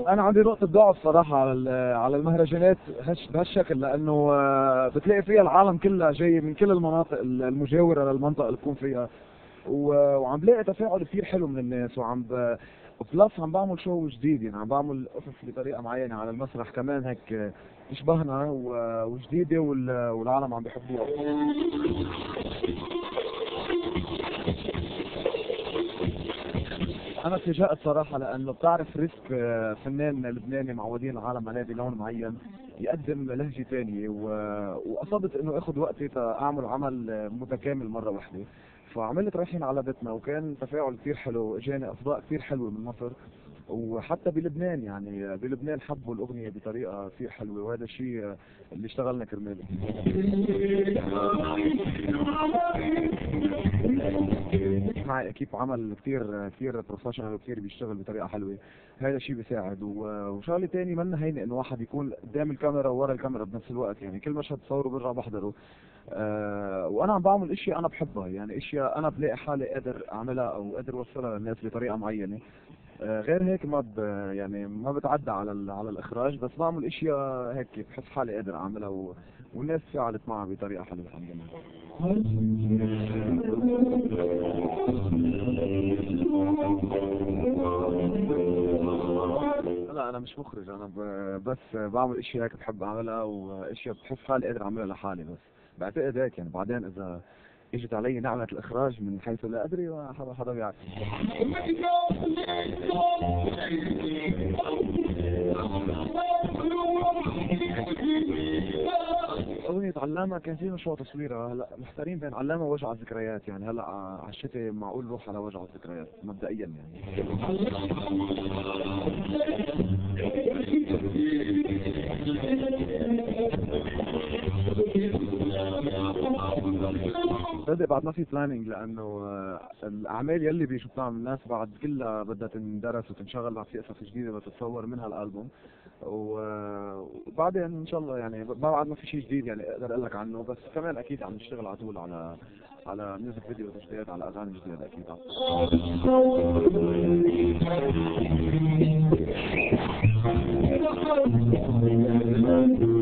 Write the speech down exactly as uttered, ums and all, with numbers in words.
انا عندي نقطة ضعف صراحة على ال- على المهرجانات هش بهالشكل، لانه آه، بتلاقي فيها العالم كلها جاي من كل المناطق المجاورة للمنطقة اللي بكون فيها، و- وعم بلاقي تفاعل كثير حلو من الناس، وعم ب... بلس عم بعمل شو جديد، يعني عم بعمل قصص بطريقة معينة على المسرح كمان هيك تشبهنا و- وجديدة، وال- والعالم عم بيحبوها. انا اتفاجأت صراحة، لانه بتعرف ريسك آه، فنان لبناني معودين العالم عليه بلون معين يقدم لهجة تانية، و... وقصدت انه اخذ وقتي تاعمل عمل آه، متكامل مرة واحدة. فعملت رايحين على بيتنا، وكان تفاعل كثير حلو، اجاني اصداء كثير حلوة من مصر، وحتى بلبنان، يعني بلبنان حبوا الاغنية بطريقة كثير حلوة، وهذا الشيء آه، اللي اشتغلنا كرماله. معي اكيب عمل كثير كثير بروفيشنال وكثير بيشتغل بطريقه حلوه، هذا الشيء بيساعد. و- وشغله ثاني منا هينه انه واحد يكون قدام الكاميرا وورا الكاميرا بنفس الوقت، يعني كل مشهد بصوره برجع بحضره. آه وانا عم بعمل اشياء انا بحبها، يعني اشياء انا بلاقي حالي قادر اعملها او قادر اوصلها للناس بطريقه معينه. آه غير هيك ما ب يعني ما بتعدى على ال- على الاخراج، بس بعمل اشياء هيك بحس حالي قادر اعملها، و... والناس فعلت معها بطريقه حلوه الحمد لله. لا انا مش مخرج، انا ب... بس بعمل اشياء هيك بحب اعملها، واشياء بحس حالي قادر اعملها لحالي، بس بعتقد هيك يعني. بعدين اذا اجت علي نعمة الاخراج من حيث لا ادري، حدا حدا بيعرف. أغنية علامة كان في مشروع تصويرها، هلا محتارين بين علامة ووجع الذكريات، يعني هلا على الشتاء معقول نروح على وجع الذكريات مبدئيا يعني. صدق بعد ما في بلاننج، لانه آه، الاعمال يلي بيشوفوها من الناس بعد كلها بدها تندرس وتنشغل، بعد في قصص جديده بدها تتصور منها الالبوم، و- وبعدين ان شاء الله يعني ما بعد ما في شيء جديد يعني اقدر اقول لك عنه، بس كمان اكيد عم نشتغل على طول على على ميوزك فيديو تسجيلات على اغاني جديده اكيد.